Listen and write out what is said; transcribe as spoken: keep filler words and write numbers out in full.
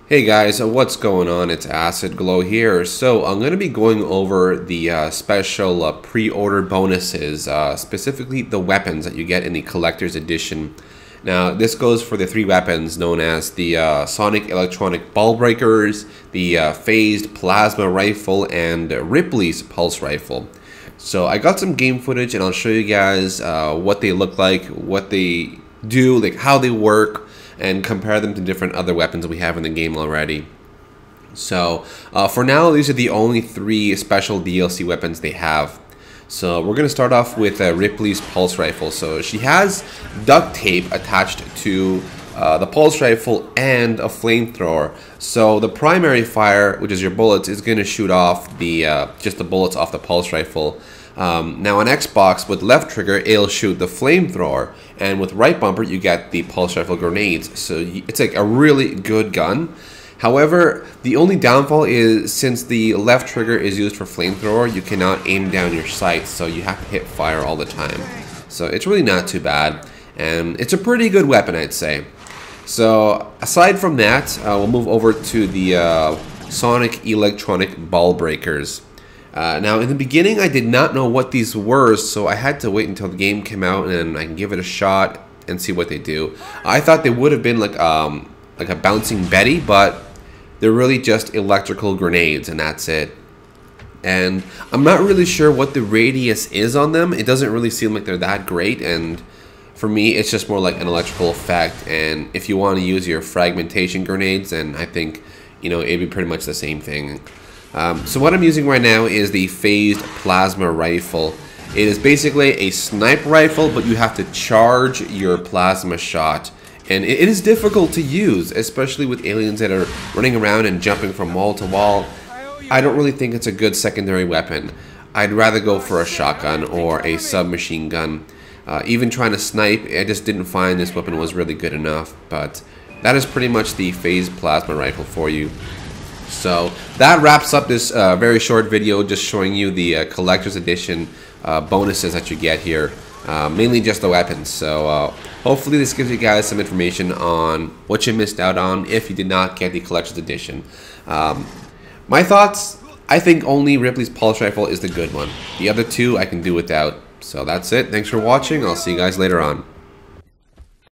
Hey guys, uh, what's going on? It's Acid Glow here. So I'm going to be going over the uh, special uh, pre-order bonuses, uh, specifically the weapons that you get in the Collector's Edition. Now this goes for the three weapons known as the uh, Sonic Electronic Ball Breakers, the uh, Phased Plasma Rifle, and Ripley's Pulse Rifle. So I got some game footage and I'll show you guys uh, what they look like, what they do, like how they work, and compare them to different other weapons we have in the game already. So uh, for now, these are the only three special D L C weapons they have. So we're going to start off with uh, Ripley's Pulse Rifle. So she has duct tape attached to uh, the Pulse Rifle and a flamethrower. So the primary fire, which is your bullets, is going to shoot off the uh, just the bullets off the Pulse Rifle. Um, now on Xbox, with left trigger, it'll shoot the flamethrower, and with right bumper, you get the Pulse Rifle grenades. So it's like a really good gun. However, the only downfall is since the left trigger is used for flamethrower, you cannot aim down your sights, so you have to hit fire all the time. So it's really not too bad, and it's a pretty good weapon, I'd say. So aside from that, uh, we'll move over to the uh, Sonic Electronic Ball Breakers. Uh, now, in the beginning, I did not know what these were, so I had to wait until the game came out and I can give it a shot and see what they do. I thought they would have been like um, like a bouncing Betty, but they're really just electrical grenades, and that's it. And I'm not really sure what the radius is on them. It doesn't really seem like they're that great, and for me, it's just more like an electrical effect. And if you want to use your fragmentation grenades, then I think, you know, it'd be pretty much the same thing. Um, so what I'm using right now is the Phased Plasma Rifle. It is basically a sniper rifle, but you have to charge your plasma shot. And it, it is difficult to use, especially with aliens that are running around and jumping from wall to wall. I don't really think it's a good secondary weapon. I'd rather go for a shotgun or a submachine gun. Uh, even trying to snipe, I just didn't find this weapon was really good enough. But that is pretty much the Phased Plasma Rifle for you. So that wraps up this uh, very short video, just showing you the uh, Collector's Edition uh, bonuses that you get here, uh, mainly just the weapons. So uh, hopefully this gives you guys some information on what you missed out on if you did not get the Collector's Edition. Um, my thoughts, I think only Ripley's Pulse Rifle is the good one. The other two I can do without. So that's it. Thanks for watching. I'll see you guys later on.